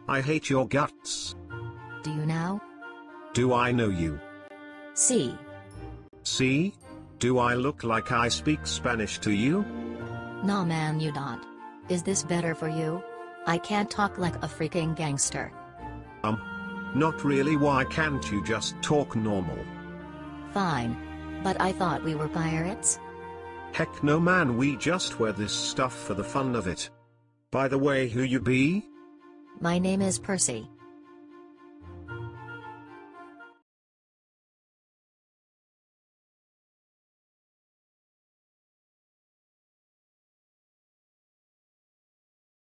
I hate your guts. Do you now? Do I know you? See. See? Do I look like I speak Spanish to you? Nah man, you don't. Is this better for you? I can't talk like a freaking gangster. Not really. Why can't you just talk normal? Fine. But I thought we were pirates? Heck no man, we just wear this stuff for the fun of it. By the way, who you be? My name is Percy.